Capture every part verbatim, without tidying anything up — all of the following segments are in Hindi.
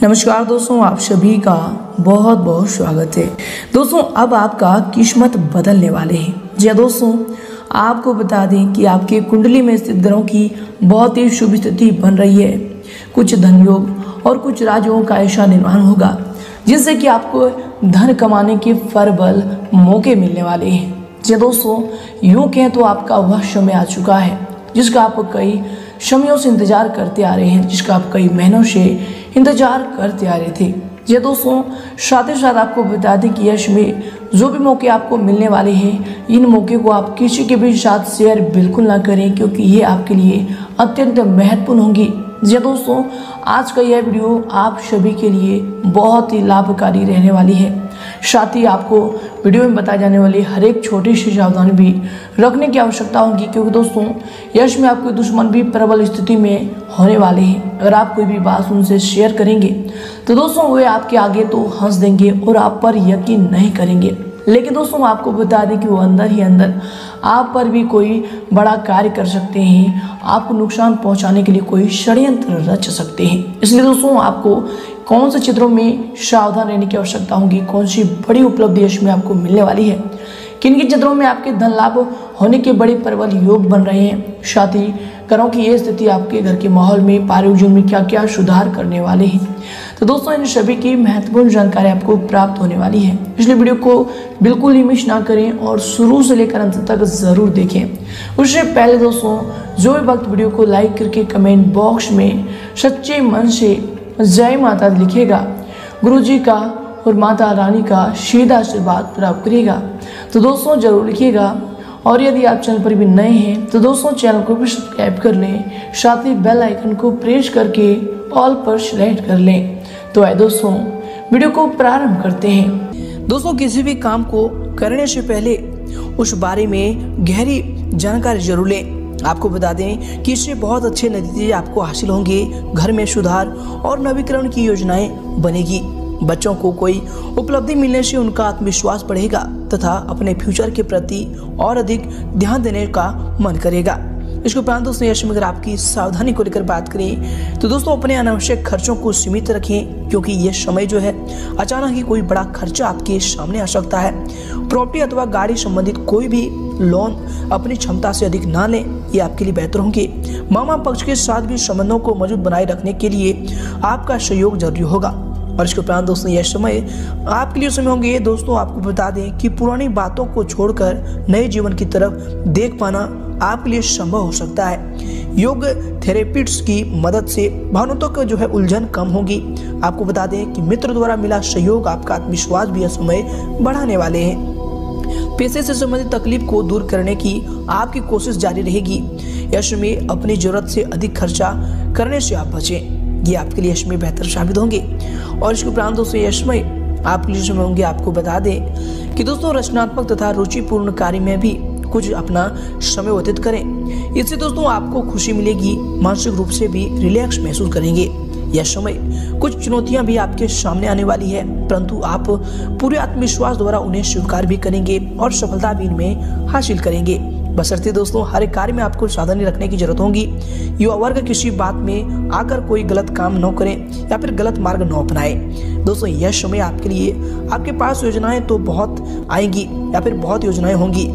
नमस्कार दोस्तों, आप सभी का बहुत बहुत स्वागत है। दोस्तों अब आपका किस्मत बदलने वाले हैं। जी हाँ दोस्तों, आपको बता दें कि आपके कुंडली में स्थित ग्रहों की बहुत ही शुभ स्थिति बन रही है। कुछ धन योग और कुछ राजयोगों का ऐसा निर्माण होगा जिससे कि आपको धन कमाने के प्रबल मौके मिलने वाले हैं। जी दोस्तों, यूँ कहें तो आपका वह समय आ चुका है जिसका आप कई समयों से इंतजार करते आ रहे हैं, जिसका आप कई महीनों से इंतजार करते आ रहे थे। जी दोस्तों, साथ ही साथ आपको बता दें कि यश में जो भी मौके आपको मिलने वाले हैं, इन मौके को आप किसी के भी साथ शेयर बिल्कुल ना करें, क्योंकि ये आपके लिए अत्यंत महत्वपूर्ण होंगी। जी दोस्तों, आज का यह वीडियो आप सभी के लिए बहुत ही लाभकारी रहने वाली है। साथ ही आपको वीडियो में बताए जाने वाली हर एक छोटी सी सावधानी भी रखने की आवश्यकता होगी, क्योंकि दोस्तों यश में आपके दुश्मन भी प्रबल स्थिति में होने वाले हैं। अगर आप कोई भी बात उनसे शेयर करेंगे तो दोस्तों वे आपके आगे तो हंस देंगे और आप पर यकीन नहीं करेंगे, लेकिन दोस्तों आपको बता दें कि वो अंदर ही अंदर आप पर भी कोई बड़ा कार्य कर सकते हैं, आपको नुकसान पहुंचाने के लिए कोई षड्यंत्र रच सकते हैं। इसलिए दोस्तों आपको कौन से क्षेत्रों में सावधान रहने की आवश्यकता होगी, कौन सी बड़ी उपलब्धि इसमें आपको मिलने वाली है, किन किन क्षेत्रों में आपके धन लाभ होने के बड़े प्रबल योग बन रहे हैं, साथ ही ग्रहों की ये स्थिति आपके घर के माहौल में पारिवारिक में क्या क्या सुधार करने वाले हैं। तो दोस्तों इन सभी की महत्वपूर्ण जानकारी आपको प्राप्त होने वाली है, इसलिए वीडियो को बिल्कुल ही मिस ना करें और शुरू से लेकर अंत तक जरूर देखें। उससे पहले दोस्तों जो भी वक्त वीडियो को लाइक करके कमेंट बॉक्स में सच्चे मन से जय माता लिखिएगा, गुरु जी का और माता रानी का सीधा आशीर्वाद प्राप्त करिएगा तो दोस्तों जरूर लिखिएगा। और यदि आप चैनल पर भी नए हैं तो दोस्तों चैनल को भी सब्सक्राइब कर लें, साथ ही बेल आइकन को प्रेस करके ऑल पर सेलेक्ट कर लें। तो आइए दोस्तों वीडियो को प्रारंभ करते हैं। दोस्तों किसी भी काम को करने से पहले उस बारे में गहरी जानकारी जरूर लें। आपको बता दें कि इससे बहुत अच्छे नतीजे आपको हासिल होंगे, घर में सुधार और नवीकरण की योजनाएं बनेगी। बच्चों को कोई उपलब्धि मिलने से उनका आत्मविश्वास बढ़ेगा तथा अपने फ्यूचर के प्रति और अधिक ध्यान देने का मन करेगा। इसके उपरांत दोस्तों यश में अगर आपकी सावधानी को लेकर बात करें तो दोस्तों अपने अनावश्यक खर्चों को सीमित रखें, क्योंकि ये समय जो है अचानक ही कोई बड़ा खर्चा आपके सामने आ सकता है। प्रॉपर्टी अथवा गाड़ी संबंधित कोई भी लोन अपनी क्षमता से अधिक ना लें, ये आपके लिए बेहतर होंगे। मामा पक्ष के साथ भी संबंधों को मजबूत बनाए रखने के लिए आपका सहयोग जरूरी होगा। और इसके उपरांत दोस्तों यह समय आपके लिए समय होंगे। दोस्तों आपको बता दें कि पुरानी बातों को छोड़कर नए जीवन की तरफ देख पाना आपके लिए संभव हो सकता है। योग थेरेपिस्ट्स की मदद से भावनाओं का जो है उलझन कम होगी। आपको बता दें कि मित्र द्वारा मिला सहयोग आपका आत्मविश्वास भी यह समय बढ़ाने वाले हैं। पैसे से संबंधित तकलीफ को दूर करने की आपकी कोशिश जारी रहेगी। यश में अपनी जरूरत से अधिक खर्चा करने से आप बचें, ये आपके लिए यश में बेहतर साबित होंगे। और इसके उपरांत दोस्तों यश में आपके लिए समय होंगे। आपको बता दें कि दोस्तों रचनात्मक तथा रुचिपूर्ण कार्य में भी कुछ अपना समय व्यतीत करें, इससे दोस्तों आपको खुशी मिलेगी, मानसिक रूप से भी रिलैक्स महसूस करेंगे। यह समय कुछ चुनौतियां भी आपके सामने आने वाली है, परंतु आप पूरे आत्मविश्वास द्वारा उन्हें स्वीकार भी करेंगे और सफलता भी इनमें हासिल करेंगे। बशर्ते दोस्तों हर एक कार्य में आपको सावधानी रखने की जरूरत होगी। युवा वर्ग किसी बात में आकर कोई गलत काम न करें या फिर गलत मार्ग न अपनाए। दोस्तों यह समय आपके लिए आपके पास योजनाएं तो बहुत आएंगी या फिर बहुत योजनाएं होंगी,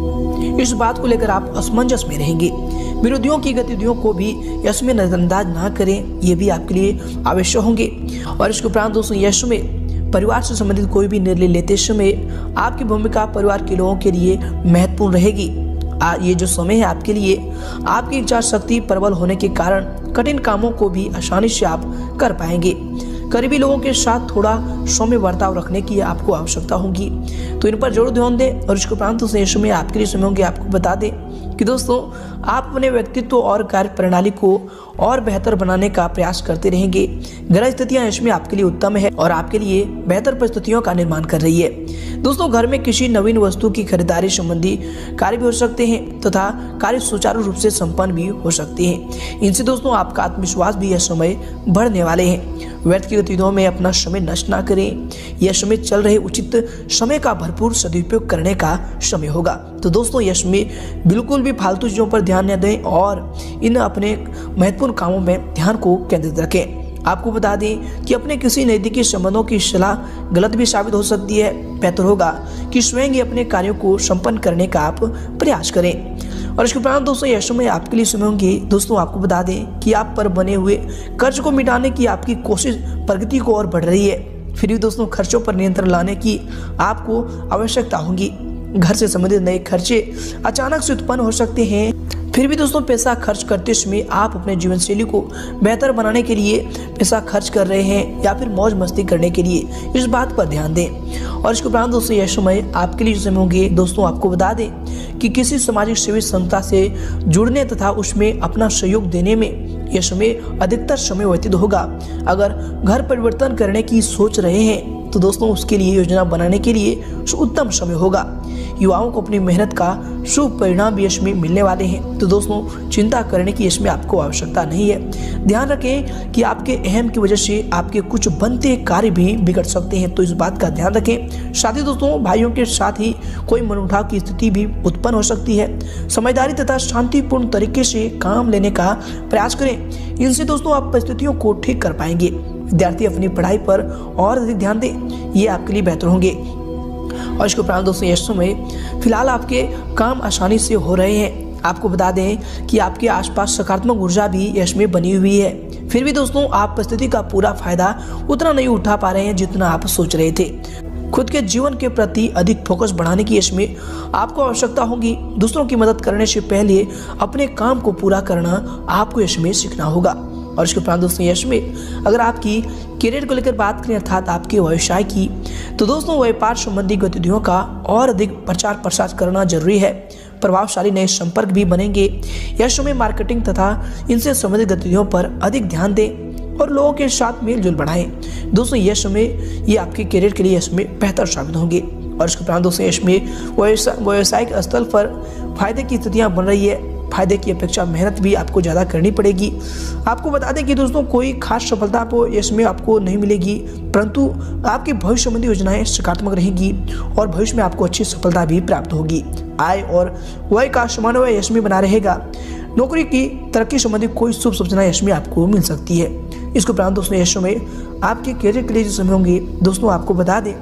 इस बात को लेकर आप असमंजस में रहेंगे। विरोधियों की गतिविधियों को भी यश में नजरअंदाज ना करें, ये भी आपके लिए आवश्यक होंगे। और इसके उपरांत दोस्तों यश में परिवार से संबंधित कोई भी निर्णय लेते समय आपकी भूमिका परिवार के लोगों के लिए महत्वपूर्ण रहेगी। आ, ये जो समय है आपके लिए आपकी इच्छा शक्ति प्रबल होने के कारण कठिन कामों को भी आसानी से आप कर पाएंगे। करीबी लोगों के साथ थोड़ा सौम्य बर्ताव रखने की आपको आवश्यकता होगी, तो इन पर जरूर ध्यान दें। और इसके उपरांत समय आपके लिए समय होंगे। आपको बता दें कि दोस्तों आप अपने व्यक्तित्व और कार्य प्रणाली को और बेहतर बनाने का प्रयास करते रहेंगे। ग्रह स्थितियां इसमें आपके लिए उत्तम है और आपके लिए बेहतर परिस्थितियों का निर्माण कर रही है। दोस्तों घर में किसी नवीन वस्तु की खरीदारी संबंधी कार्य भी हो सकते हैं तथा कार्य सुचारू रूप से संपन्न भी हो सकते हैं। इनसे दोस्तों आपका आत्मविश्वास भी यह समय बढ़ने वाले हैं। व्यर्थ की गतिविधियों में अपना समय नष्ट ना करें, यह समय चल रहे उचित समय का भरपूर सदुपयोग करने का समय होगा। तो दोस्तों यश में बिल्कुल भी फालतू चीजों पर ध्यान न दें और इन अपने महत्वपूर्ण कामों में ध्यान को केंद्रित रखें। आपको बता दें कि अपने किसी नज़दीकी संबंधों की सलाह गलत भी साबित हो सकती है। बेहतर होगा कि स्वयं ही अपने कार्यों को संपन्न करने का आप प्रयास करें। और इसके उपरांत दोस्तों यह समय आपके लिए समय होंगे। दोस्तों आपको बता दें कि आप पर बने हुए कर्ज को मिटाने की आपकी कोशिश प्रगति को और बढ़ रही है। फिर भी दोस्तों खर्चों पर नियंत्रण लाने की आपको आवश्यकता होगी। घर से संबंधित नए खर्चे अचानक से उत्पन्न हो सकते हैं। फिर भी दोस्तों पैसा खर्च करते समय आप अपने जीवन शैली को बेहतर बनाने के लिए पैसा खर्च कर रहे हैं या फिर मौज मस्ती करने के लिए, इस बात पर ध्यान दें। और इसके उपरांत दोस्तों यह समय आपके लिए समय होंगे। दोस्तों आपको बता दें कि किसी सामाजिक सेवी संस्था से जुड़ने तथा उसमें अपना सहयोग देने में यह समय अधिकतर समय व्यतीत होगा। अगर घर परिवर्तन करने की सोच रहे हैं तो दोस्तों उसके लिए योजना बनाने के लिए उत्तम समय होगा। युवाओं को अपनी मेहनत का शुभ परिणाम भी इसमें मिलने वाले हैं, तो दोस्तों चिंता करने की इसमें आपको आवश्यकता नहीं है। ध्यान रखें कि आपके अहम की वजह से आपके कुछ बनते कार्य भी बिगड़ सकते हैं, तो इस बात का ध्यान रखें। साथ ही दोस्तों भाइयों के साथ ही कोई मनमुटाव की स्थिति भी उत्पन्न हो सकती है। समझदारी तथा शांतिपूर्ण तरीके से काम लेने का प्रयास करें, इनसे दोस्तों आप परिस्थितियों को ठीक कर पाएंगे। विद्यार्थी अपनी पढ़ाई पर और अधिक ध्यान दें, ये आपके लिए बेहतर होंगे। और इसके उपरांत दोस्तों इस समय फिलहाल आपके काम आसानी से हो रहे हैं। आपको बता दें कि आपके आसपास सकारात्मक ऊर्जा भी यश में बनी हुई है। फिर भी दोस्तों आप परिस्थिति का पूरा फायदा उतना नहीं उठा पा रहे हैं जितना आप सोच रहे थे। खुद के जीवन के प्रति अधिक फोकस बढ़ाने की इसमें आपको आवश्यकता होगी। दूसरों की मदद करने से पहले अपने काम को पूरा करना आपको इसमें सीखना होगा। और इसके उपरांत दोस्तों यश में अगर आपकी करियर को लेकर बात करें अर्थात आपके व्यवसाय की, तो दोस्तों व्यापार संबंधी गतिविधियों का और अधिक प्रचार प्रसार करना जरूरी है। प्रभावशाली नए संपर्क भी बनेंगे। यश में मार्केटिंग तथा इनसे संबंधित गतिविधियों पर अधिक ध्यान दें और लोगों के साथ मेलजोल बढ़ाएं। दोस्तों यश में ये आपके करियर के लिए यश में बेहतर साबित होंगे। और इसके उपरांत दोस्तों यश में व्यवसायिक स्थल पर फायदे की स्थितियाँ बन रही है। फायदे की अपेक्षा मेहनत भी आपको ज़्यादा करनी पड़ेगी। आपको बता दें कि दोस्तों कोई खास सफलता आपको इसमें आपको नहीं मिलेगी, परंतु आपकी भविष्य संबंधी योजनाएं सकारात्मक रहेंगी और भविष्य में आपको अच्छी सफलता भी प्राप्त होगी। आय और व्यय का समन्वय इसमें बना रहेगा। नौकरी की तरक्की संबंधी कोई शुभ सूचना इसमें आपको मिल सकती है। इसके उपरांत दोस्तों इस समय आपके करियर के लिए जो समय होंगे, दोस्तों आपको बता दें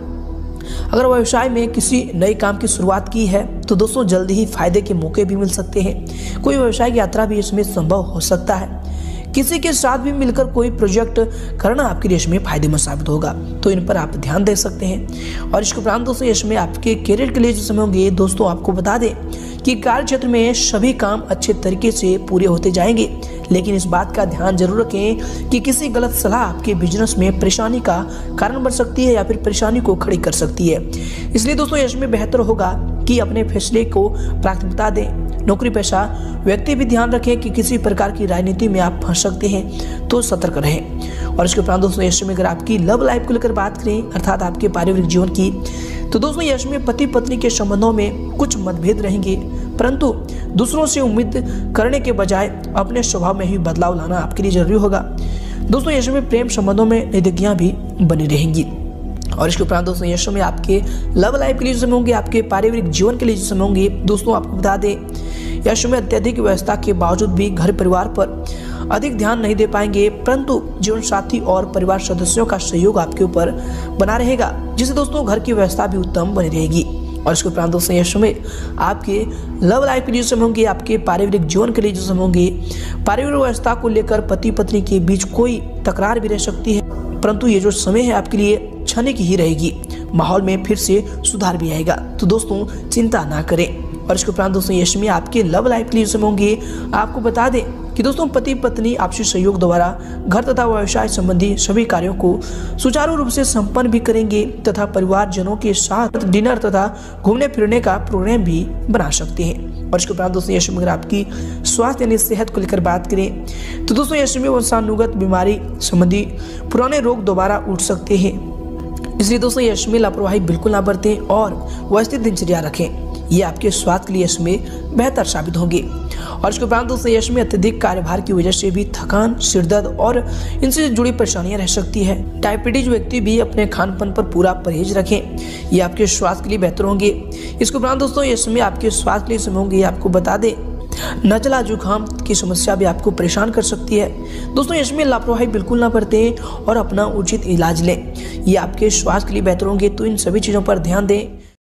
अगर व्यवसाय में किसी नए काम की शुरुआत की है तो दोस्तों जल्दी ही फायदे के मौके भी मिल सकते हैं। कोई व्यवसायिक यात्रा भी इसमें संभव हो सकता है। किसी के साथ भी मिलकर कोई प्रोजेक्ट करना आपके लिए इसमें फायदेमंद साबित होगा, तो इन पर आप ध्यान दे सकते हैं। और इसके उपरांत दोस्तों इसमें आपके करियर के लिए जो समय होंगे, दोस्तों आपको बता दें कि कार्य क्षेत्र में सभी काम अच्छे तरीके से पूरे होते जाएंगे, लेकिन इस बात का ध्यान जरूर रखें कि किसी गलत सलाह आपके बिजनेस में परेशानी का कारण बन सकती है या फिर परेशानी को खड़ी कर सकती है। इसलिए दोस्तों इसमें बेहतर होगा कि अपने फैसले को प्राथमिकता दें। नौकरी पेशा व्यक्ति भी ध्यान रखें कि किसी प्रकार की राजनीति में आप फंस सकते हैं, तो सतर्क रहें। और इसके उपरांत दोस्तों इसमें अगर आपकी लव लाइफ को लेकर बात करें अर्थात आपके पारिवारिक जीवन की, तो दोस्तों यश में पति पत्नी के संबंधों में कुछ मतभेद रहेंगे, परंतु दूसरों से उम्मीद करने के बजाय अपने स्वभाव में ही बदलाव लाना आपके लिए जरूरी होगा। दोस्तों यश में प्रेम संबंधों में नजदीकियां भी बनी रहेंगी। और इसके उपरांत दोस्तों यश में आपके लव लाइफ के लिए जो समय होंगे, आपके पारिवारिक जीवन के लिए जो समय होंगे, दोस्तों आपको बता दें यश में अत्यधिक व्यवस्था के बावजूद भी घर परिवार पर अधिक ध्यान नहीं दे पाएंगे, परंतु जीवन साथी और परिवार सदस्यों का सहयोग आपके ऊपर बना रहेगा, जिससे दोस्तों घर की व्यवस्था भी उत्तम बनी रहेगी। और इसके उपरांत दोस्तों यश में आपके लव लाइफ के लिए समय होंगे, आपके पारिवारिक जीवन के लिए जो समय होंगे, पारिवारिक व्यवस्था को लेकर पति पत्नी के बीच कोई तकरार भी रह सकती है, परंतु ये जो समय है आपके लिए क्षणिक ही रहेगी। माहौल में फिर से सुधार भी आएगा, तो दोस्तों चिंता ना करें। और इसके उपरांत दोस्तों यश में आपके लव लाइफ के लिए समय होंगे, आपको बता दें कि दोस्तों पति पत्नी आपसी सहयोग द्वारा घर तथा व्यवसाय संबंधी सभी कार्यों को सुचारू रूप से संपन्न भी करेंगे तथा परिवारजनों के साथ डिनर तथा घूमने फिरने का प्रोग्राम भी बना सकते हैं। और इसके उपरांत दोस्तों यश में अगर आपकी स्वास्थ्य यानी सेहत को लेकर बात करें तो दोस्तों यश में वंशानुगत बीमारी संबंधी पुराने रोग दोबारा उठ सकते हैं, इसलिए दोस्तों यश में लापरवाही बिल्कुल ना बरतें और व्यवस्थित दिनचर्या रखें। ये आपके स्वास्थ्य के लिए यश में बेहतर साबित होंगे। और इसके उपरांत दोस्तों यश में अत्यधिक कार्यभार की वजह से भी थकान, सिरदर्द और इनसे जुड़ी परेशानियां रह सकती है। डायबिटीज व्यक्ति भी अपने खान पान पर पूरा परहेज रखें, ये आपके स्वास्थ्य के लिए बेहतर होंगे। इसके उपरांत दोस्तों यश में आपके स्वास्थ्य के लिए समय होंगे, आपको बता दें नज़ला जुकाम की समस्या भी आपको परेशान कर सकती है। दोस्तों इसमें लापरवाही बिल्कुल ना बरतें और अपना उचित इलाज लें, ये आपके स्वास्थ्य के लिए बेहतर होंगे। तो इन सभी चीज़ों पर ध्यान दें।